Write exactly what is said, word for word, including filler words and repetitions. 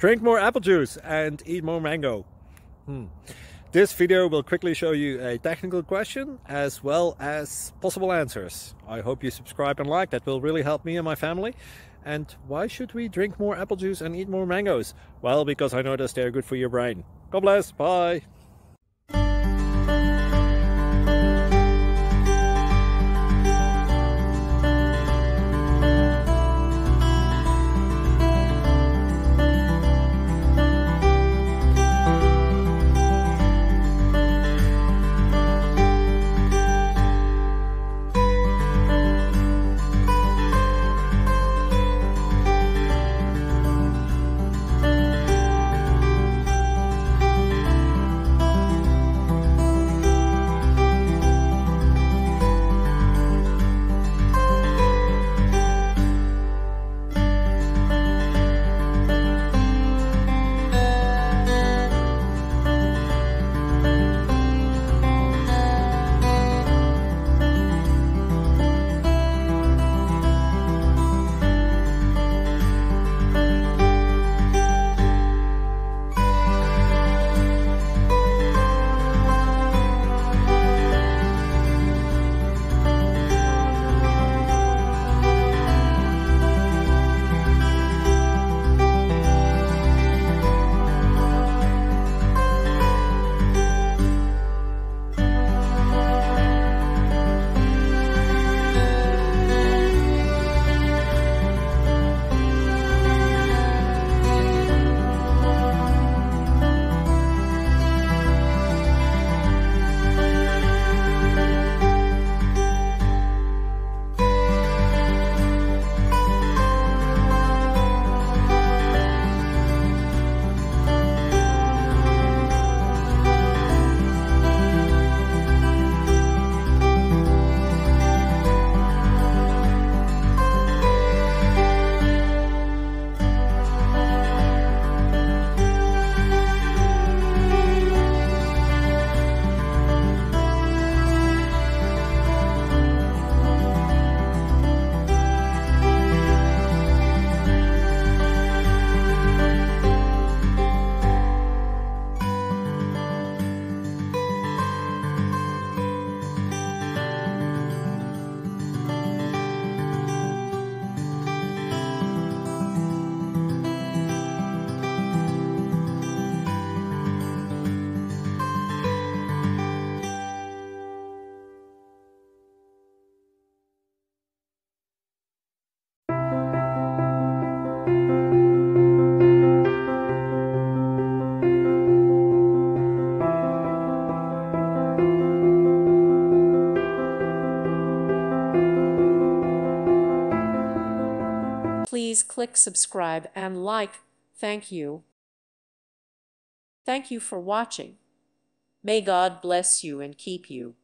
Drink more apple juice and eat more mango. Hmm. This video will quickly show you a technical question as well as possible answers. I hope you subscribe and like, that will really help me and my family. And why should we drink more apple juice and eat more mangoes? Well, because I noticed they're good for your brain. God bless, bye! Please click subscribe and like. Thank you. Thank you for watching. May God bless you and keep you.